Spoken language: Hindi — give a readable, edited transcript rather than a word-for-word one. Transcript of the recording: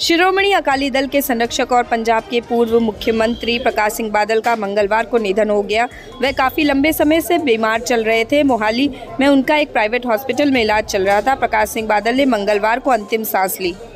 शिरोमणि अकाली दल के संरक्षक और पंजाब के पूर्व मुख्यमंत्री प्रकाश सिंह बादल का मंगलवार को निधन हो गया। वह काफ़ी लंबे समय से बीमार चल रहे थे। मोहाली में उनका एक प्राइवेट हॉस्पिटल में इलाज चल रहा था। प्रकाश सिंह बादल ने मंगलवार को अंतिम सांस ली।